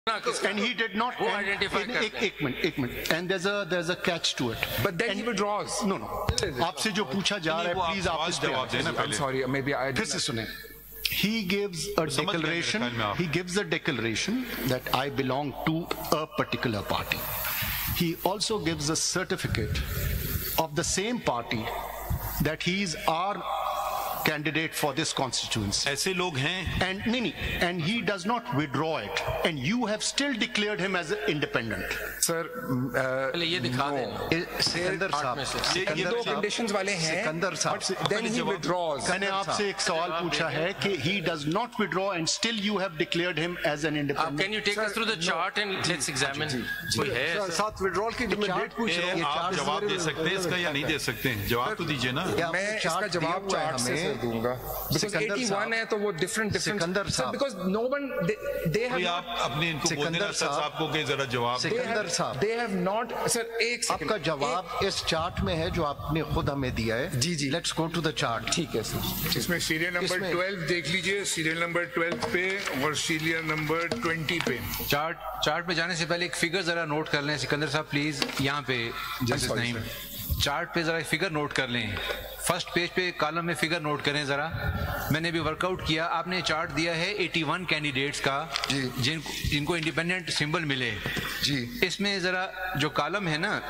And he did not identify. एक minute. And there's a catch to it. But then he withdraws. No. आपसे जो पूछा जा रहा है, please आप इस पे जवाब देना. I'm sorry, maybe I. फिर से सुने. He gives a declaration. He gives a declaration that I belong to a particular party. He also gives a certificate of the same party that he is our candidate for this constituency. ऐसे लोग हैं. And नहीं, and he does not withdraw it, and you have still declared him as independent. Sir, ये दिखा दें. सिकंदर साहब, ये दो conditions वाले हैं. सिकंदर साहब, then he withdraws. मैंने आपसे एक सवाल पूछा है कि he does not withdraw and still you have declared him as an independent. Can you take us through the chart and let's examine? कोई है साथ withdrawal की मैं डेट पूछ रहा हूँ. आप जवाब दे सकते हैं इसका या नहीं दे सकते हैं? जवाब तो दीजिए ना. मैं इसका जवाब चार्ट से दूंगा. Because 81 है तो वो different. सिकंदर साहब, because no one they have. आप अपने इनको बोलने ना सर साहब को के जरा जवाब. सिकंदर साहब, they have not. सर एक सेकंड. आपका जवाब इस चार्ट में है जो आपने खुद हमें दिया है. जी. Let's go to the chart. ठीक है सर. इसमें सीरियल नंबर 12 देख लीजिए. सीरियल नंबर 12 पे और सीरियल नंबर 20 पे. चार्ट पे जाने से पहले एक फिगर जरा नोट कर लें सिकंदर साहब प्लीज. यहाँ पे जैसे नहीं चार्ट पे जरा फिगर नोट कर लें. फर्स्ट पेज पे कॉलम में फिगर नोट करें जरा. मैंने भी वर्कआउट किया. आपने चार्ट दिया है 81 कैंडिडेट्स का जिनको इंडिपेंडेंट सिंबल मिले जी. इसमें जरा जो कॉलम है ना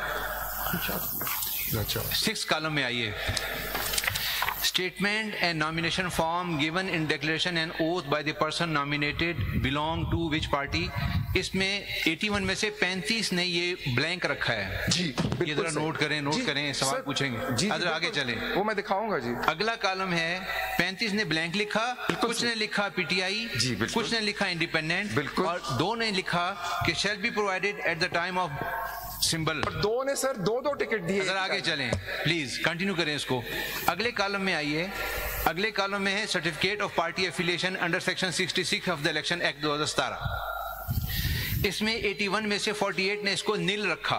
6 कॉलम में आइए. Statement and nomination form given in declaration and oath by the person nominated belong to which party. इसमें 81 में से 35 ने ये ब्लैंक रखा है जी. ये जरा नोट करें सवाल पूछेंगे जी. आगे चलें. वो मैं दिखाऊंगा जी. अगला कॉलम है 35 ने ब्लैंक लिखा, कुछ ने लिखा पीटीआई, कुछ ने लिखा इंडिपेंडेंट और 2 ने लिखा कि shall be provided at the time of symbol. 2 ने सर 2 टिकट दिए. जरा आगे चलें प्लीज, कंटिन्यू करें इसको. अगले कॉलम में आइए. अगले कॉलम में है certificate of party affiliation under section 66 of the Election Act 2017. इसमें 81 में से 48 ने इसको नील रखा.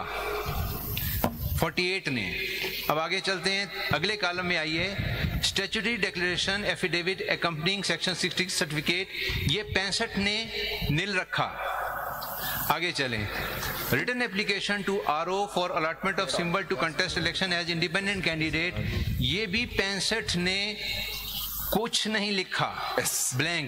48 ने. अब आगे चलते हैं. अगले कॉलम में आइए. Statutory declaration affidavit accompanying section 60 certificate, ये 65 ने नील रखा. आगे चलें. Written application to RO for allotment of symbol to contest election as independent candidate, ये भी 65 ने कुछ नहीं लिखा, ब्लैंक.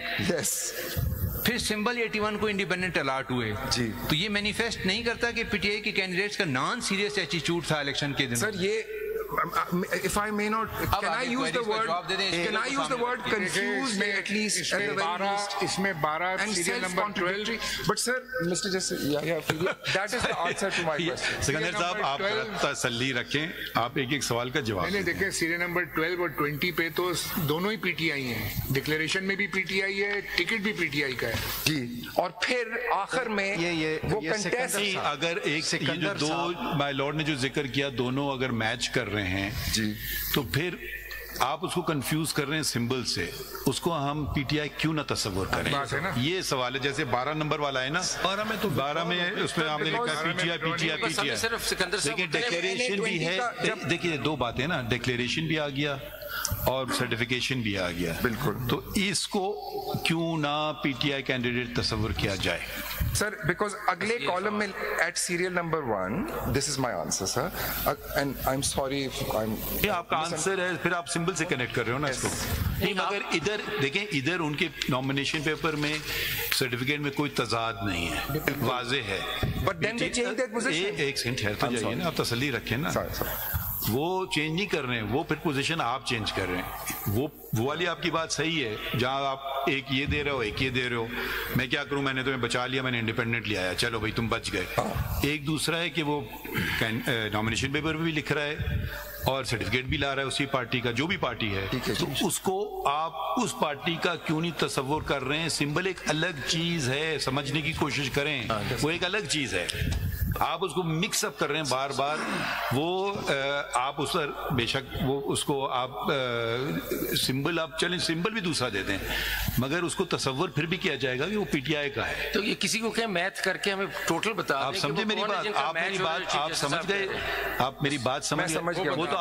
फिर सिंबल 81 को इंडिपेंडेंट अलॉट हुए जी. तो ये मैनिफेस्ट नहीं करता कि पीटीआई के कैंडिडेट्स का नॉन सीरियस एटीट्यूड था इलेक्शन के दिन. सर ये if I may not, can I use the word confused at least at the very least. इसमें 12 and serial number 12. But sir, Mr. Justice, that is the answer to my question. Sikandar साहब आप तसल्ली रखें. आप एक सवाल का जवाब. नहीं देखें, सीरियल नंबर 12 और 20 पे तो दोनों ही पीटीआई हैं. डिक्लेरेशन में भी पीटीआई है, टिकट भी पीटीआई का है जी. और फिर आखिर में वो कंटेस्ट, अगर एक ये जो 2 माय लॉर्ड ने जो जिक्र किया दोनों अगर मैच कर रहे हैं जी, तो फिर आप उसको कंफ्यूज कर रहे हैं सिंबल से. उसको हम पीटीआई क्यों ना तस्वुर करें? ये सवाल है. जैसे 12 नंबर वाला है ना, 12 में उसमें आपने लिखा पीटीआई. देखिए डिक्लेरेशन भी है. देखिए 2 बातें ना, डिक्लेरेशन भी आ गया और सर्टिफिकेशन भी आ गया. बिल्कुल. तो इसको क्यों ना पीटीआई कैंडिडेट तस्वुर किया जाए? सर बिकॉज अगले कॉलम में at serial number 1, this is my answer sir, and I am sorry if I am. ये आपका आंसर है, फिर आप सिंबल से कनेक्ट कर रहे हो ना इसको. नहीं, मगर इधर देखें, इधर उनके नॉमिनेशन पेपर में सर्टिफिकेट में कोई तजाद नहीं है, वाजे है. But then they change that position. एक सेकंड ठहर तो जाइए ना, आप तसल्ली रखें ना. वो चेंज नहीं कर रहे हैं, वो फिर पोजीशन आप चेंज कर रहे हैं. वो वाली आपकी बात सही है, जहां आप एक ये दे रहे हो एक ये दे रहे हो. मैं क्या करूं, मैंने तुम्हें बचा लिया, मैंने इंडिपेंडेंट लिया है, चलो भाई तुम बच गए. एक दूसरा है कि वो नॉमिनेशन पेपर भी लिख रहा है और सर्टिफिकेट भी ला रहा है उसी पार्टी का, जो भी पार्टी है. तो उसको आप उस पार्टी का क्यों नहीं तस्वुर कर रहे हैं? सिंबल एक अलग चीज है, समझने की कोशिश करें. वो एक अलग चीज है. आप उसको मिक्स अप कर रहे हैं बार बार. वो आप उस पर बेशक वो उसको आप सिंबल, आप चलें सिंबल भी दूसरा देते हैं, मगर उसको तस्वुर फिर भी किया जाएगा कि वो पीटीआई का है. तो ये किसी को क्या मैथ करके हमें टोटल बता दें. आप समझे मेरी बात? आप मेरी बात आप समझ गए? आप मेरी बात समझ गए? वो तो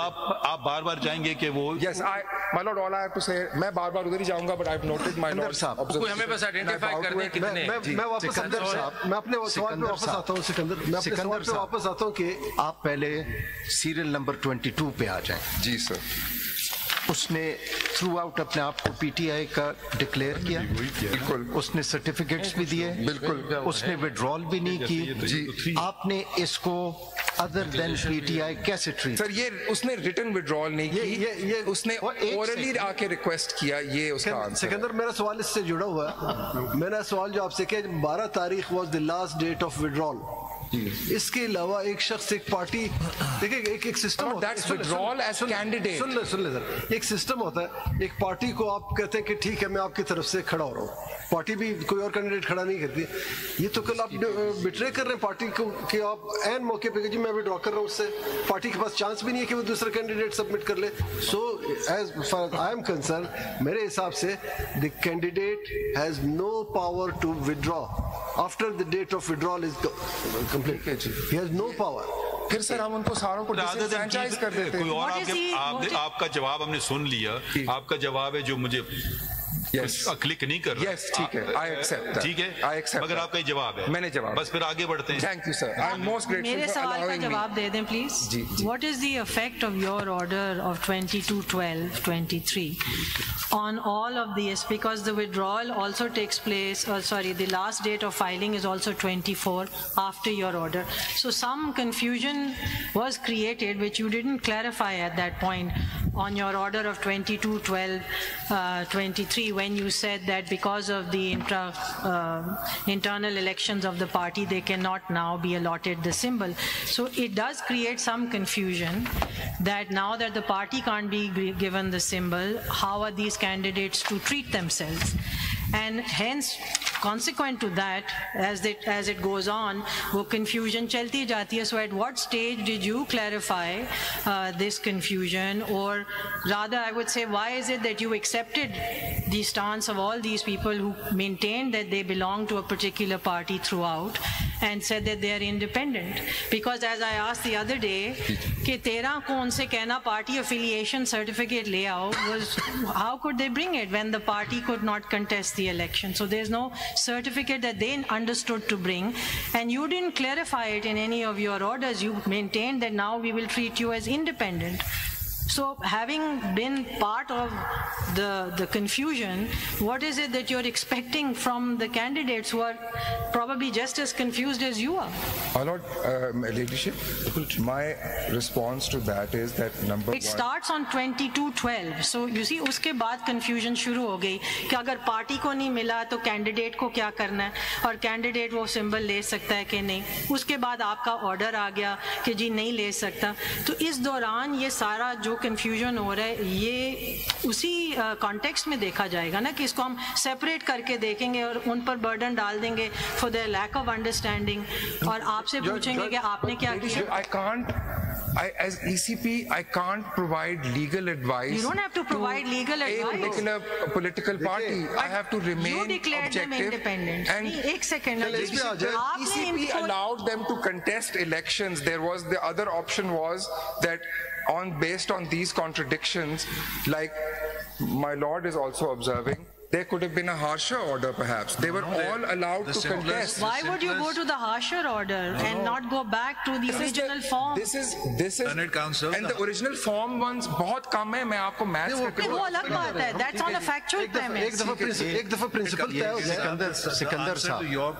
आप बार-बार चाहेंगे कि वो Yes, my lord, all I have to say, मैं बार-बार उधर ही जाऊंगा, but I've noted my lord कोई हमें बस आइडेंटिफाई कर दे कितने। मैं वापस मैं अपने सवाल पे वापस आता हूँ सिकंदर, मैं अपने सवाल पे वापस आता हूँ कि आप पहले सीरियल नंबर 22 पे आ जाएं। जी सर। उसने थ्रू आउट अपने आप को पीटीआई का डिक्लेयर किया, बिल्कुल। उसने सर्टिफिकेट्स भी दिए, बिल्कुल। उसने विड्रॉल भी नहीं की जी। आपने इसको अदर देन पीटीआई कैसे ट्रीट? सर ये उसने रिटन विड्रॉल नहीं की, ये उसने ओरली आके रिक्वेस्ट किया, ये उसका आंसर। सिकंदर, मेरा सवाल इससे जुड़ा हुआ है। मेरा सवाल जो आपसे किया, 12 तारीख was the last date of withdrawal. इसके अलावा एक शख्स, एक पार्टी, देखिए एक सिस्टम होता है, विड्रॉल एज कैंडिडेट। सुन ले सर, एक सिस्टम होता है, एक पार्टी को आप कहते हैं कि ठीक है मैं आपकी तरफ से खड़ा हो रहा हूँ, पार्टी भी कोई और कैंडिडेट खड़ा नहीं करती। ये तो कल आप बिट्रे कर रहे हैं पार्टी को कि आप एन मौके पे जी मैं विड्रॉ कर रहा हूँ उससे, पार्टी के पास चांस भी नहीं है कि वो दूसरा कैंडिडेट सबमिट कर ले। So as far as I am concerned, मेरे हिसाब से the candidate has no power to withdraw after the date of withdrawal is complete. He has no power. फिर सर हम उनको सारों को डिसएडवांटेज कर देते हैं। कोई और आपका जवाब हमने सुन लिया, आपका जवाब है जो मुझे क्लिक नहीं कर रहा। यस ठीक है, आई एक्सेप्ट, ठीक है, आई एक्सेप्ट, मगर आपका जवाब है, मैंने जवाब, बस फिर आगे बढ़ते हैं। Thank you sir, I am most grateful. मेरे सवाल का जवाब दे दें please. What is the effect of your order of 22/12/23 on all of these, because the withdrawal also takes place, the last date of filing is also 24 after your order. So some confusion was created which you didn't clarify at that point on your order of 22/12/23 when you said that because of the internal elections of the party they cannot now be allotted the symbol. So it does create some confusion that now that the party can't be given the symbol, how are these candidates to treat themselves? And hence, consequent to that, as it goes on, वो confusion चलती जाती है. So at what stage did you clarify this confusion, or rather I would say, why is it that you accepted the stance of all these people who maintained that they belong to a particular party throughout and said that they are independent? Because as I asked the other day, कि तेरा को उनसे कहना party affiliation certificate ले आओ, was how could they bring it when the party could not contest the election? So there's no certificate that they understood to bring, and you didn't clarify it in any of your orders. You maintained that now we will treat you as independent. So having been part of the confusion, what is it that you're expecting from the candidates who are probably just as confused as you are? My Lord, Ladyship, my response to that is that number one, it starts on 22/12. So you see, उसके बाद confusion शुरू हो गई कि अगर party को नहीं मिला तो कैंडिडेट को क्या करना है, और कैंडिडेट वो सिंबल ले सकता है कि नहीं. उसके बाद आपका ऑर्डर आ गया कि जी नहीं ले सकता. तो इस दौरान ये सारा जो कंफ्यूजन हो रहा है, ये उसी कॉन्टेक्स्ट में देखा जाएगा ना कि इसको हम सेपरेट करके देखेंगे और उन पर बर्डन डाल देंगे for their lack of understanding, और आपसे पूछेंगे कि आपने क्या किया. As ECP, I can't provide legal advice. You don't have to provide legal advice. A particular political party. I have to remain you declared objective. them independent. And एक second. ECP allowed them to contest elections. There was the other option was that based on these contradictions, like my lord is also observing, there could have been a harsher order perhaps. They were all allowed to contest. Why would you go to the harsher order and not go back to the original form? This is and the original form ones बहुत कम है. मैं आपको maths करके वो अलग बात है. That's on a factual premise. एक दफा प्रिंसिपल तय हो जाए. सिकंदर साहब,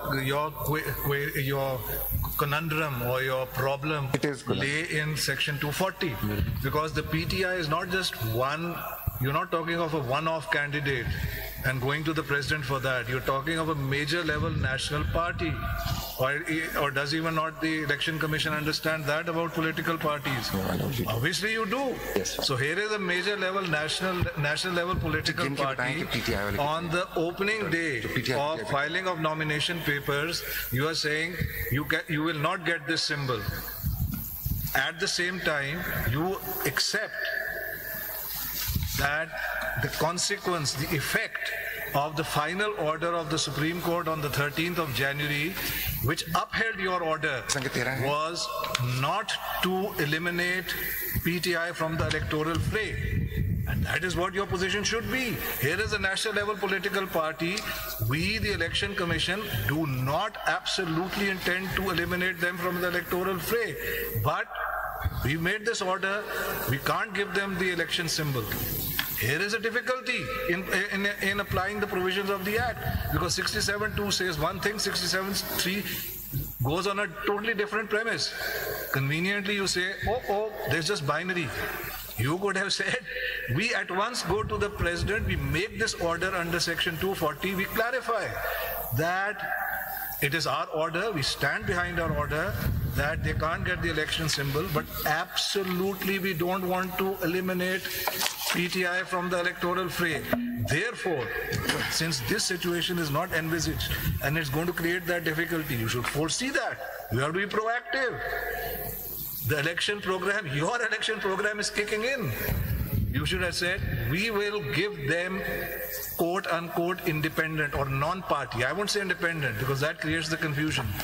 your conundrum or your problem lay in section 240, because the PTI is not just one. You're not talking of a one-off candidate and going to the president for that. You're talking of a major level national party. Or does even not the election commission understand that about political parties? Obviously you do. Yes. So here is a major level national level political party. On the opening day of filing of nomination papers, you are saying you will not get this symbol. At the same time, you accept that the consequence, the effect of the final order of the Supreme Court on the 13th of January, which upheld your order, was not to eliminate PTI from the electoral fray. And that is what your position should be. Here is a national level political party. We, the Election Commission, do not absolutely intend to eliminate them from the electoral fray. But we made this order. We can't give them the election symbol. Here is a difficulty in applying the provisions of the Act, because 67.2 says one thing, 67.3 goes on a totally different premise. Conveniently you say, oh, there's just binary. You could have said, we at once go to the President, we make this order under Section 240, we clarify that it is our order, we stand behind our order, that they can't get the election symbol, but absolutely we don't want to eliminate PTI from the electoral fray. Therefore, since this situation is not envisaged and it's going to create that difficulty, you should foresee that. You have to be proactive. The election program, your election program is kicking in. You should have said, we will give them quote unquote independent or non-party. I won't say independent because that creates the confusion.